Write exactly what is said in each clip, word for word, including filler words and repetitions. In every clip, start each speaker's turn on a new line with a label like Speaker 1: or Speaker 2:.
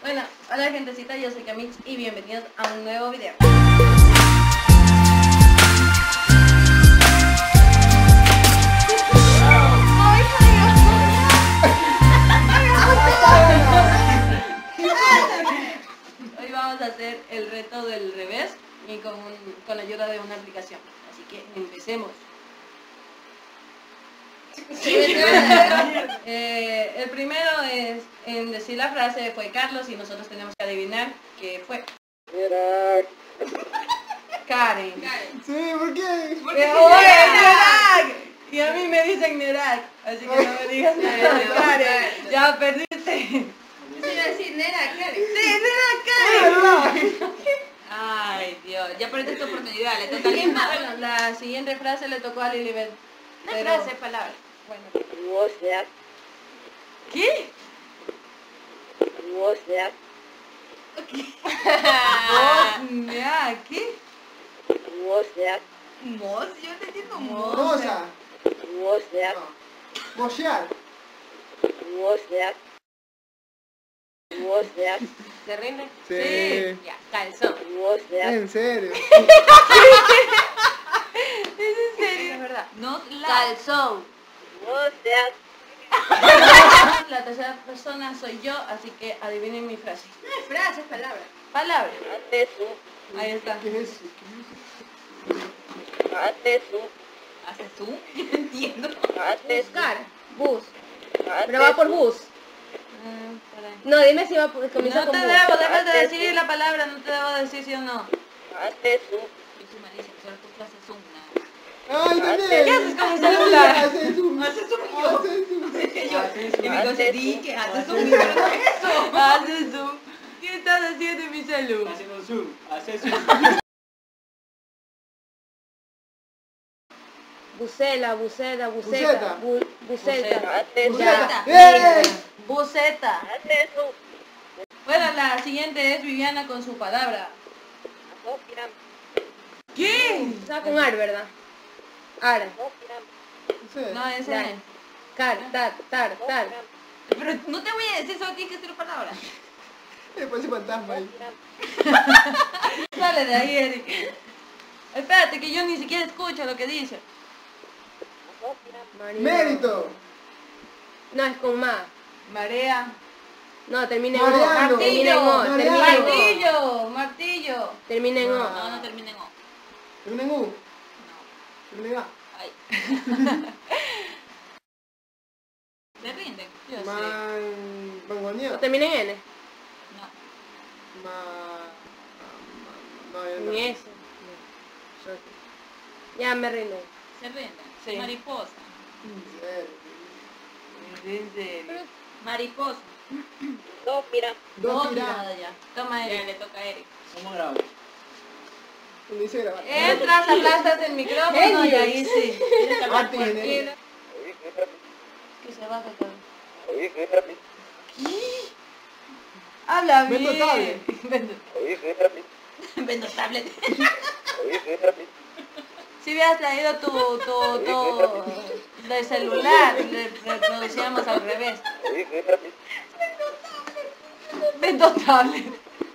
Speaker 1: Bueno, hola gentecita, yo soy Camix y bienvenidos a un nuevo video. Hoy vamos a hacer el reto del revés y con, un, con la ayuda de una aplicación. Así que empecemos. eh, el primero es en decir la frase fue Carlos y nosotros tenemos que adivinar qué fue.
Speaker 2: Nerak.
Speaker 1: Karen.
Speaker 2: Karen. Sí, ¿por qué?
Speaker 1: Porque eh, oye, Nerak. Y a mí me dicen Nerak, así que no me digas nada. Karen, ya perdiste.
Speaker 3: Yo iba a decir Nerak, Karen.
Speaker 1: Sí, Nerak, Karen.
Speaker 3: Ay, Dios, ya perdiste tu oportunidad, le toca a Lima.
Speaker 1: Bueno, la siguiente frase le tocó a Lilibet.
Speaker 3: No es frase, es palabra.
Speaker 1: Bueno.
Speaker 2: Wozniak.
Speaker 1: ¿Qué?
Speaker 2: Wozniak.
Speaker 1: Bosnia, ¿qué?
Speaker 2: Wozniak.
Speaker 3: Mos, yo te entiendo mos.
Speaker 4: Moza.
Speaker 2: Wozniak.
Speaker 4: Mochear.
Speaker 2: Wozniak. Wozniak.
Speaker 3: ¿Se rinde?
Speaker 4: Sí.
Speaker 3: Ya, calzón.
Speaker 2: Wozniak.
Speaker 4: En serio.
Speaker 1: ¿Es en serio?
Speaker 3: Es verdad. No la.
Speaker 1: Calzón.
Speaker 2: Wozniak.
Speaker 1: La tercera persona soy yo, así que adivinen mi frase.
Speaker 3: No es frase, es palabra.
Speaker 1: Palabra.
Speaker 2: Atesu.
Speaker 1: Ahí está.
Speaker 4: ¿Qué es eso?
Speaker 2: Atesu.
Speaker 3: ¿Haces tú? No entiendo.
Speaker 2: Atesu.
Speaker 5: Buscar, bus.
Speaker 2: Atesu.
Speaker 5: Pero va por bus.
Speaker 1: Ah, espera.
Speaker 5: No, dime si va por, comienza
Speaker 1: No
Speaker 5: con
Speaker 1: te
Speaker 5: bus.
Speaker 1: debo, debes de decir la palabra, no te debo decir sí o no.
Speaker 2: Atesu.
Speaker 3: Yo soy Marisa, solo tú haces un nada.
Speaker 4: Ay, también.
Speaker 1: ¿Qué haces con mi celular?
Speaker 4: Haces un.
Speaker 3: Haces un yo.
Speaker 4: Haces un.
Speaker 3: Yo,
Speaker 4: Haces
Speaker 3: y
Speaker 4: un.
Speaker 3: me concedí que haces un pero no es eso.
Speaker 1: Haces zoom. ¿Qué estás haciendo en mi celular?
Speaker 6: Haciendo zoom, haces zoom.
Speaker 5: Bucela, bucela,
Speaker 4: Buceta.
Speaker 5: buceta. Bu, buceta.
Speaker 2: Atesu.
Speaker 4: Buceta.
Speaker 1: Ya.
Speaker 4: ¡Eh!
Speaker 1: Buceta.
Speaker 2: Atesu.
Speaker 1: Bueno, la siguiente es Viviana con su palabra.
Speaker 2: Azokiram.
Speaker 1: ¿Qué?
Speaker 5: Estaba con ar, ¿verdad? Ar.
Speaker 2: Azokiram.
Speaker 4: No sé.
Speaker 1: No, ese
Speaker 5: Ya.
Speaker 1: no es.
Speaker 5: Car, tar, tar, tar.
Speaker 3: Pero no te voy a decir, solo tienes que decir palabra.
Speaker 4: Me parece fantasma ahí.
Speaker 1: Sale de ahí, Eric. Espérate, que yo ni siquiera escucho lo que dice.
Speaker 5: Marido.
Speaker 4: Mérito.
Speaker 5: No, es con ma.
Speaker 1: Marea.
Speaker 5: No, termina en o.
Speaker 4: Mariano.
Speaker 5: Termina en o.
Speaker 4: Mariano.
Speaker 5: Termina en o.
Speaker 1: Martillo, martillo.
Speaker 5: Termina en o.
Speaker 3: No, no termina en O.
Speaker 4: Termina en U.
Speaker 3: No.
Speaker 4: Termina en A.
Speaker 3: Ay. ¿Se rinden?
Speaker 1: Yo sé.
Speaker 4: Man. Mangoneo.
Speaker 5: No, termina en N.
Speaker 3: No.
Speaker 4: Ma. No, ya no.
Speaker 5: Ni eso. Ya me rindo.
Speaker 3: ¿Se rinden?
Speaker 1: Sí.
Speaker 3: Mariposa.
Speaker 4: Eh,
Speaker 1: En serio.
Speaker 3: Mariposa.
Speaker 2: Azokiram.
Speaker 4: Dos
Speaker 1: Oh,
Speaker 4: tiradas.
Speaker 1: nada ya. Toma,
Speaker 3: Ya
Speaker 1: Eric.
Speaker 3: le toca a Eric.
Speaker 6: ¿Cómo grabo?
Speaker 4: Dice grabar.
Speaker 1: Entras, aplastas el micrófono y ahí sí.
Speaker 3: Tienes que hablar
Speaker 4: Ah, tiene.
Speaker 3: cualquiera.
Speaker 1: Que se baja todo.
Speaker 2: Oye, qué rápido.
Speaker 1: Habla
Speaker 4: Vendo
Speaker 1: bien.
Speaker 4: tablet.
Speaker 1: Vendo.
Speaker 2: Oye, qué rápido.
Speaker 3: Vendo tablet.
Speaker 2: Oye, qué rápido.
Speaker 1: Si hubieras traído tu, tu, tu de celular, le reproducíamos al revés.
Speaker 2: Oye, qué rápido.
Speaker 1: Vendo tablet.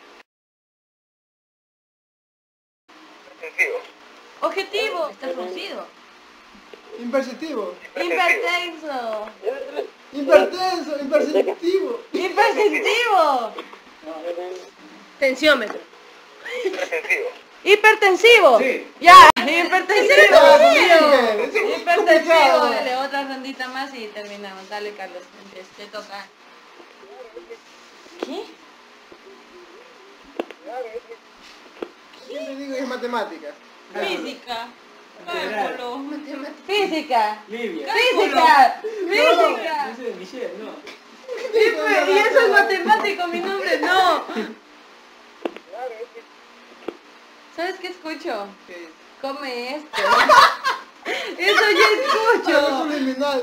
Speaker 2: Sencillo.
Speaker 1: Objetivo.
Speaker 3: Está fruncido.
Speaker 4: Imperceptivo.
Speaker 1: Hipertenso.
Speaker 4: Hipertenso. Imperceptivo.
Speaker 1: Hipersentivo.
Speaker 5: Tensiómetro.
Speaker 2: Sencillo.
Speaker 1: Hipertensivo.
Speaker 6: Sí.
Speaker 1: Ya, hipertensivo.
Speaker 4: Sí, sí.
Speaker 1: Hipertensivo. Dale otra rondita más y terminamos. Dale, Carlos. empieza.
Speaker 3: Te toca.
Speaker 1: ¿Qué?
Speaker 4: Siempre digo que es matemática.
Speaker 3: Física.
Speaker 6: Integral.
Speaker 3: Cálculo.
Speaker 1: Física.
Speaker 6: Livia.
Speaker 1: Física. Física.
Speaker 6: Ese es Michelle, no.
Speaker 1: Sí, pues, y eso es matemático, mi nombre, no. ¿Sabes qué escucho?
Speaker 4: ¿Qué?
Speaker 1: Come esto. Eso ya
Speaker 4: Es
Speaker 1: escucho.
Speaker 4: subliminal.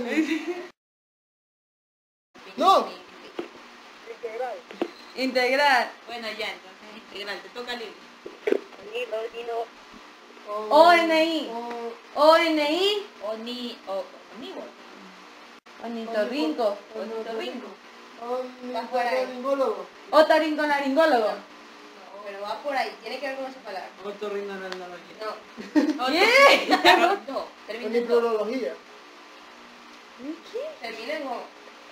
Speaker 4: No.
Speaker 1: Integrar.
Speaker 3: Bueno, ya, entonces integral. Te toca Lili.
Speaker 2: Nino, Nino.
Speaker 1: O N I. O N I.
Speaker 3: Oni, o, omnívoro.
Speaker 1: Ornitorrinco.
Speaker 3: Ornitorrinco.
Speaker 4: Ornitolaringólogo.
Speaker 5: Otorrinolaringólogo.
Speaker 7: Pero va por ahí, tiene que ver con esa palabra.
Speaker 6: Otorrinolaringología.
Speaker 7: No,
Speaker 5: ¿Qué?
Speaker 7: no, termina en go.
Speaker 4: Ornitología.
Speaker 7: Termina en go.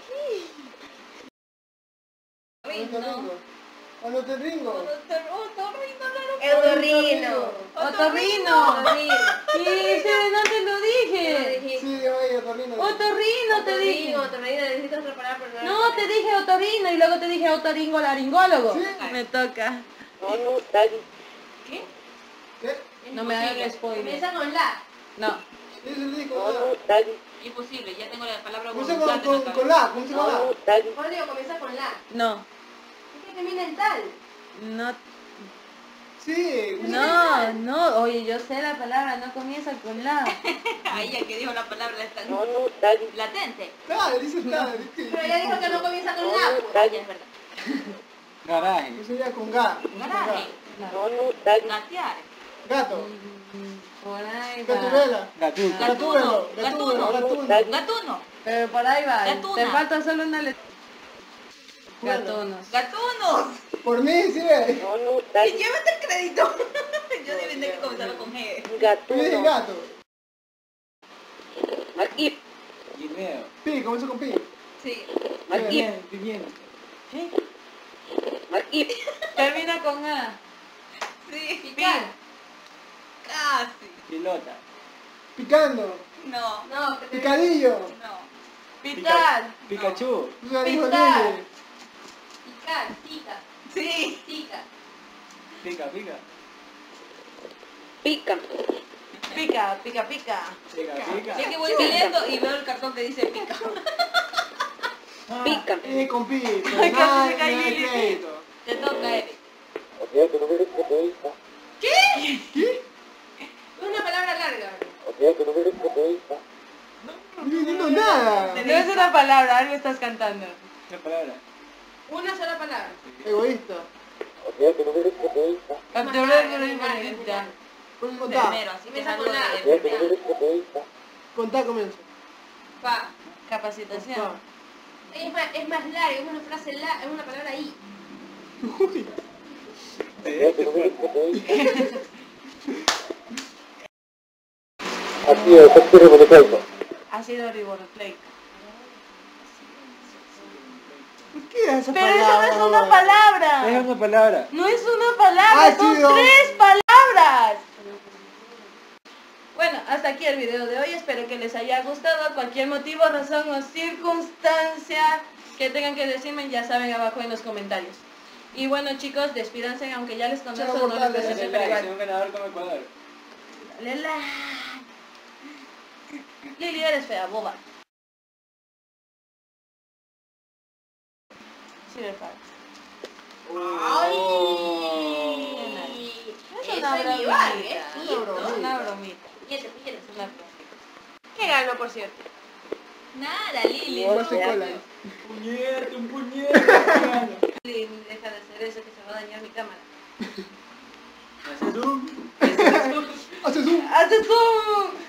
Speaker 4: Ornitorrinco. Ornitorrinco.
Speaker 7: Eutorrino.
Speaker 5: Otorrino. Sí, sí, no te lo dije.
Speaker 4: Sí, oye, otorrino.
Speaker 5: Otorrino te dije.
Speaker 7: Otorrino, necesitas otra palabra, pero no.
Speaker 5: No, te dije otorrino y luego te dije otorrinolaringólogo.
Speaker 4: Sí.
Speaker 1: Me toca.
Speaker 2: No, no, dale.
Speaker 7: ¿Qué?
Speaker 4: ¿Qué?
Speaker 1: No me hagas spoiler.
Speaker 7: Comienza con la.
Speaker 1: No.
Speaker 4: Sí, sí, sí, con
Speaker 2: No, no,
Speaker 4: la.
Speaker 2: dale.
Speaker 3: Imposible, ya tengo la palabra
Speaker 4: Comienza
Speaker 3: voluntad
Speaker 4: con,
Speaker 3: en
Speaker 4: con,
Speaker 3: la
Speaker 4: con
Speaker 3: cabeza.
Speaker 4: la, comienza con
Speaker 2: No,
Speaker 4: la.
Speaker 2: no, dale.
Speaker 7: Por Dios, comienza con la.
Speaker 1: No.
Speaker 7: Es que termina en tal.
Speaker 1: No.
Speaker 4: Sí,
Speaker 1: No, no. Oye, yo sé la palabra, no comienza con la.
Speaker 3: Ahí ya que dijo la palabra está
Speaker 2: No, no, dale.
Speaker 3: latente.
Speaker 4: Claro, dice está. dice-
Speaker 7: Pero ella dijo que no comienza con
Speaker 2: No,
Speaker 7: la.
Speaker 2: no,
Speaker 7: pues.
Speaker 3: Ah, ya
Speaker 2: dale.
Speaker 3: es verdad.
Speaker 6: Garaje.
Speaker 4: Eso sería con ga.
Speaker 3: Garaje.
Speaker 2: No, no, dale.
Speaker 3: Gatear.
Speaker 4: Gato.
Speaker 1: Por ahí va.
Speaker 4: Gatubela.
Speaker 6: Gatuno.
Speaker 3: Gatuno.
Speaker 4: Gatúbelo. Gatúbelo.
Speaker 3: Gatuno.
Speaker 4: Gatuno.
Speaker 3: Gatuno.
Speaker 1: Pero por ahí va.
Speaker 3: Gatuna.
Speaker 1: Te falta solo una letra.
Speaker 4: Bueno.
Speaker 1: Gatunos.
Speaker 3: Gatunos.
Speaker 4: Por mí, sí ve.
Speaker 2: No, no,
Speaker 3: Y
Speaker 2: dale.
Speaker 3: llévate el crédito. Yo sí inventé que comenzaba con G.
Speaker 4: Tú dices
Speaker 2: Gatuno.
Speaker 4: gato.
Speaker 2: Aquí.
Speaker 6: Guineo.
Speaker 4: Pi, comienza con pi.
Speaker 3: Sí.
Speaker 2: Aquí.
Speaker 6: Pimienta. Pimienta.
Speaker 2: Aquí.
Speaker 1: Termina con A.
Speaker 3: Sí.
Speaker 7: Picar.
Speaker 3: Casi.
Speaker 6: Pilota.
Speaker 4: Picando.
Speaker 3: No.
Speaker 7: No, que te
Speaker 4: Picadillo.
Speaker 3: No.
Speaker 1: Pitar.
Speaker 6: Pikachu.
Speaker 4: Tú ya dijo
Speaker 1: Picar.
Speaker 4: Lili.
Speaker 7: Picar, pica,
Speaker 3: Sí.
Speaker 7: pica.
Speaker 6: Pica, pica.
Speaker 2: Pica.
Speaker 1: Pica, pica, pica.
Speaker 6: Pica, pica.
Speaker 3: Es que voy saliendo y veo el cartón que dice pica.
Speaker 2: Pica.
Speaker 4: Eh, con pi.
Speaker 1: Ay, casi
Speaker 4: Nada,
Speaker 1: se cae
Speaker 4: nada de
Speaker 1: Lili.
Speaker 4: crédito.
Speaker 3: Te toca, Eric.
Speaker 2: Ok, tu número es egoísta.
Speaker 7: Es una palabra larga.
Speaker 2: Ok, tu número es egoísta.
Speaker 4: No estoy diciendo nada.
Speaker 1: No es una palabra, algo estás cantando.
Speaker 6: ¿Qué palabra?
Speaker 7: Una sola palabra.
Speaker 4: Egoísta.
Speaker 2: Ok, tu número es egoísta.
Speaker 1: Capturar por importancia.
Speaker 4: Con contá.
Speaker 3: Primero, así que es
Speaker 7: Comienza
Speaker 3: algo
Speaker 7: con la.
Speaker 2: Ok, tu número
Speaker 3: de...
Speaker 2: es egoísta.
Speaker 4: Contá comienza.
Speaker 7: Pa.
Speaker 1: Capacitación.
Speaker 7: Es más, es más larga, es una frase la, es una palabra ahí.
Speaker 4: Uy.
Speaker 2: Ok, tu número es egoísta. Así es, es ribonucleico.
Speaker 1: Ácido ribonucleico.
Speaker 4: ¿Por qué esa
Speaker 1: Pero eso
Speaker 4: palabra?
Speaker 1: no es una
Speaker 6: Es
Speaker 1: palabra.
Speaker 6: una palabra.
Speaker 1: No es una palabra, son
Speaker 4: Ácido.
Speaker 1: tres palabras. Bueno, hasta aquí el video de hoy. Espero que les haya gustado. Cualquier motivo, razón o circunstancia que tengan que decirme, ya saben abajo en los comentarios. Y bueno, chicos, despídanse, aunque ya les conozco,
Speaker 4: Chao,
Speaker 1: no les
Speaker 4: mortales.
Speaker 1: presento,
Speaker 6: Dale
Speaker 1: pero
Speaker 6: like,
Speaker 1: igual.
Speaker 6: soy un ganador como Ecuador.
Speaker 1: Dale like. Lili, eres fea, boba. Sí, de falta.
Speaker 7: ¡Ay!
Speaker 1: Es
Speaker 7: Eso
Speaker 1: una
Speaker 7: es igual,
Speaker 1: bromita.
Speaker 7: ¿eh?
Speaker 1: Es
Speaker 7: Sí,
Speaker 1: una bromita.
Speaker 7: Píllate, píllate.
Speaker 1: Es una bromita. ¿Qué ganó, por cierto?
Speaker 3: Nada, Lili.
Speaker 2: No,
Speaker 3: no.
Speaker 2: se
Speaker 4: cola.
Speaker 6: Puñete, un puñete.
Speaker 1: Lili, deja de hacer eso que se va a dañar mi cámara.
Speaker 6: Haces zoom.
Speaker 4: Haces un.
Speaker 1: ¡Hace zoom!